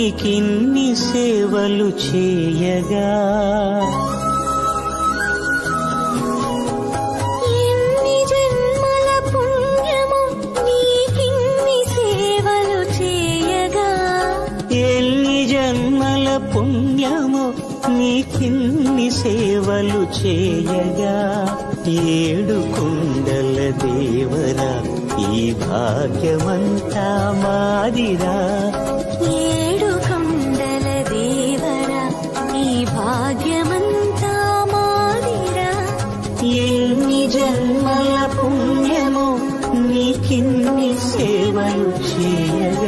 నీకిన్ని సేవలు చేయగా ఎన్ని జన్మల పుణ్యము నీకిన్ని సేవలు చేయగా ఎన్ని జన్మల పుణ్యము నీకిన్ని సేవలు చేయగా ఏడు కుండల దేవరా ఈ భాగ్యమంతా మాదిరా ఏడు కొండల దేవరా ఈ భాగ్యమంతా మాదిరా ఎన్ని జన్మల పుణ్యము నీకిన్ని సేవలు చేయగా